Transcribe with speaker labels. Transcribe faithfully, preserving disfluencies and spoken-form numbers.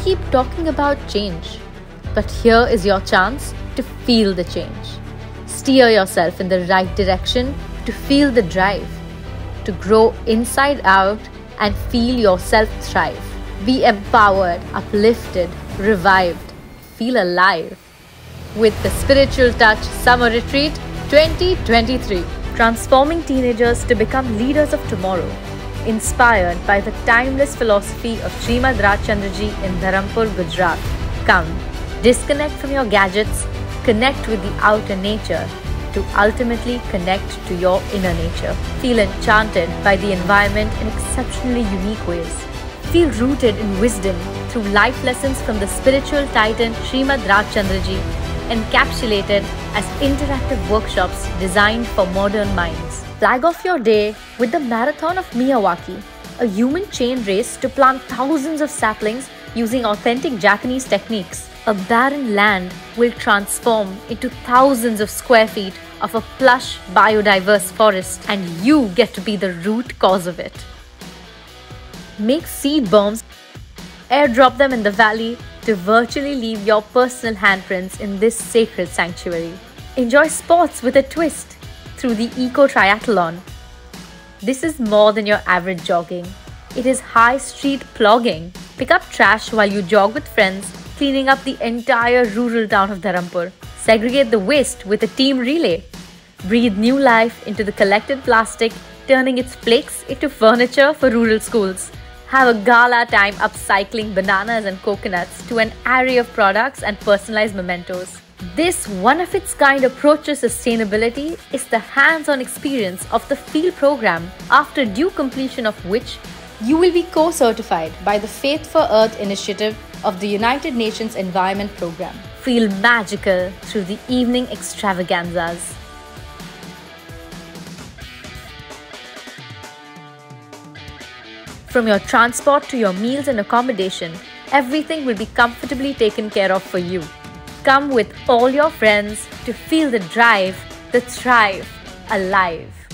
Speaker 1: keep talking about change, but here is your chance to feel the change. Steer yourself in the right direction to feel the drive, to grow inside out and feel yourself thrive. Be empowered, uplifted, revived, feel alive with the Spiritual Touch Summer Retreat twenty twenty-three. Transforming teenagers to become leaders of tomorrow, inspired by the timeless philosophy of Shrimad Rajchandraji in Dharampur, Gujarat. Come, disconnect from your gadgets, connect with the outer nature to ultimately connect to your inner nature. Feel enchanted by the environment in exceptionally unique ways. Feel rooted in wisdom through life lessons from the spiritual titan Shrimad Rajchandraji, encapsulated as interactive workshops designed for modern minds. Flag off your day with the Marathon of Miyawaki, a human chain race to plant thousands of saplings using authentic Japanese techniques. A barren land will transform into thousands of square feet of a plush, biodiverse forest, and you get to be the root cause of it. Make seed bombs, airdrop them in the valley to virtually leave your personal handprints in this sacred sanctuary. Enjoy sports with a twist through the Eco Triathlon. This is more than your average jogging. It is high street plogging. Pick up trash while you jog with friends, cleaning up the entire rural town of Dharampur. Segregate the waste with a team relay. Breathe new life into the collected plastic, turning its flakes into furniture for rural schools. Have a gala time upcycling bananas and coconuts to an array of products and personalized mementos. This one-of-its-kind approach to sustainability is the hands-on experience of the field program, after due completion of which you will be co-certified by the Faith for Earth initiative of the United Nations Environment Programme. Feel magical through the evening extravaganzas. From your transport to your meals and accommodation, everything will be comfortably taken care of for you. Come with all your friends to feel the drive, the thrive, alive.